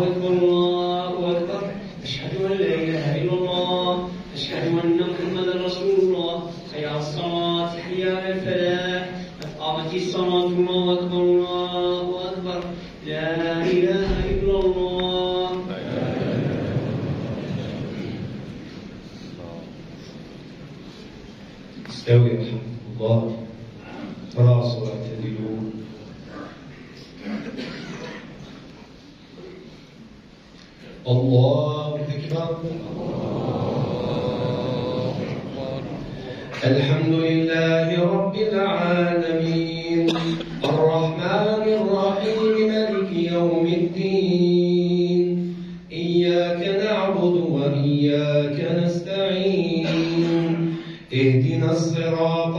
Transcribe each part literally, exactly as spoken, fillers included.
أكبر الله أكبر أشهد أن لا إله إلا الله أشهد أن محمدا رسول الله حي على الصلاة حي على الفلاح قد قامت الصلاة الله أكبر الله أكبر لا إله إلا الله. استوي رحمة الله تراصوا واعتدلوا. الله أكبر. الحمد لله رب العالمين الرحمن الرحيم مالك يوم الدين إياك نعبد وإياك نستعين اهدنا الصراط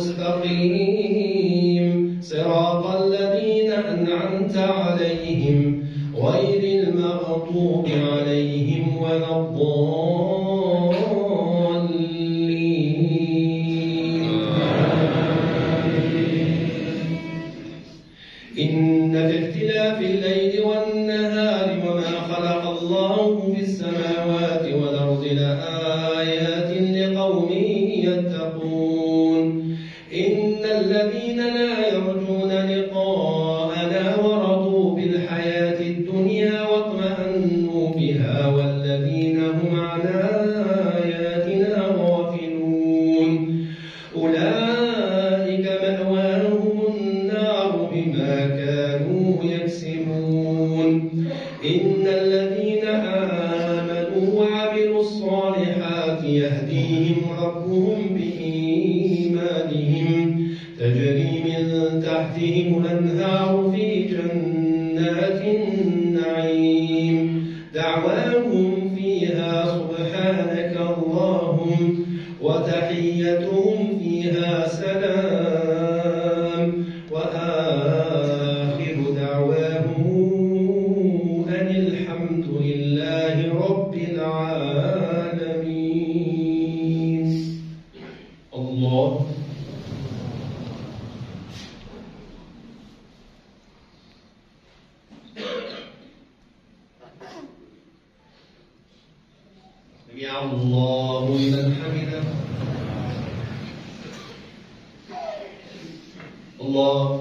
المستقيم صراط الذين أنعمت عليهم غير المغضوب عليهم ولا الضالين. إن في اختلاف الليل والنهار وما خلق الله في السماوات والأرض لآيات لقوم يتقون. إن الذين لا يرجون لقاءنا ورضوا بالحياة الدنيا واطمأنوا بها والذين هم عن آياتنا غافلون أولئك مأواهم النار بما كانوا يكسبون. إن الذين آمنوا وعملوا الصالحات يهديهم ربهم بإيمانهم تجري من تحتهم الأنهار في جنات النعيم دعواهم فيها سبحانك اللهم وتحيتهم فيها سلام وآخر دعواهم أن الحمد لله رب العالمين. الله سمع الله لمن حمده. الله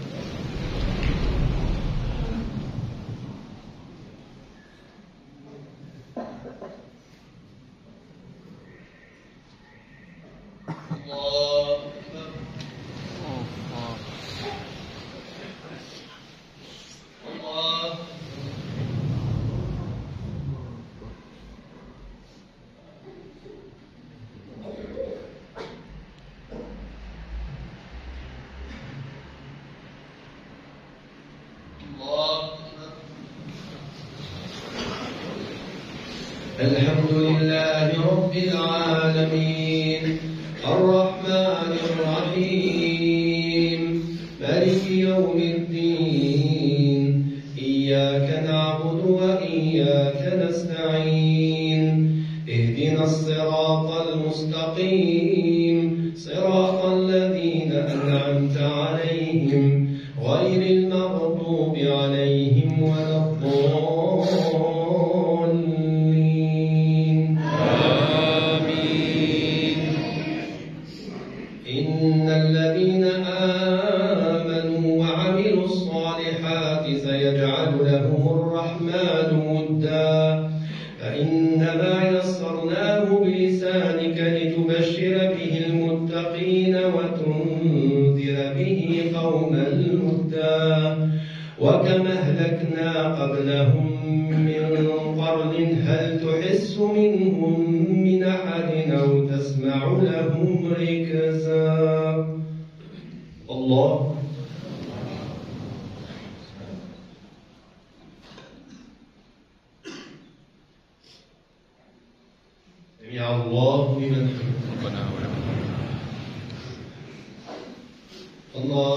الحمد لله رب العالمين الرحمن الرحيم مالك يوم الدين إياك نعبد وإياك نستعين اهدنا الصراط المستقيم صراط الذين أنعمت عليهم غير المغضوب عليهم ولا الضالين. آمين. إن الذين آمنوا وعملوا الصالحات سيجعل لهم الرحمن ودا فإنما يسرناه بلسانك لتبشر به المتقين وتنذر به قوما لدا وكما أهلكنا قبلهم من قرن هل تحس منهم من أحد أو تسمع لهم ركزا. الله سمع الله لمن حمده. الله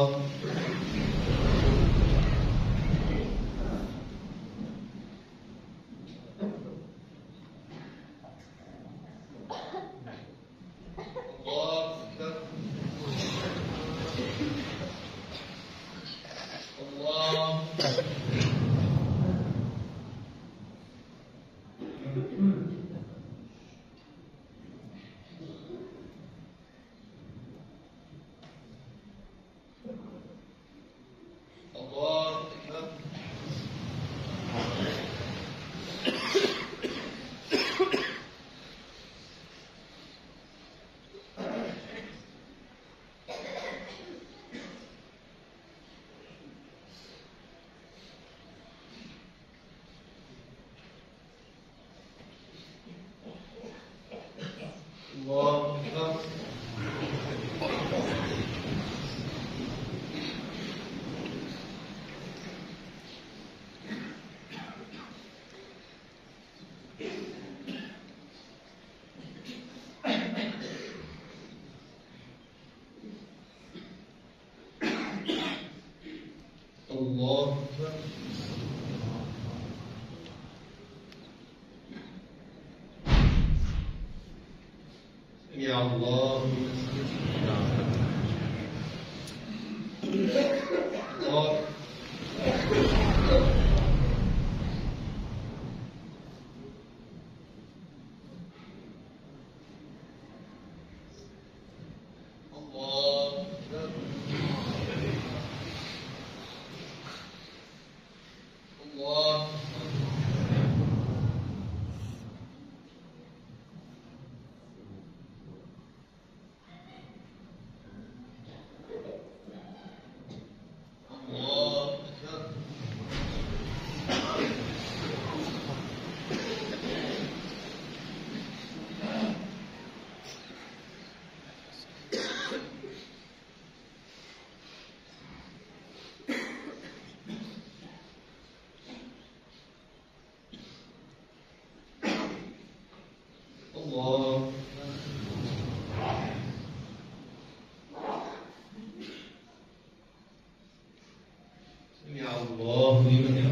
الله لمن الله الله سمع الله لمن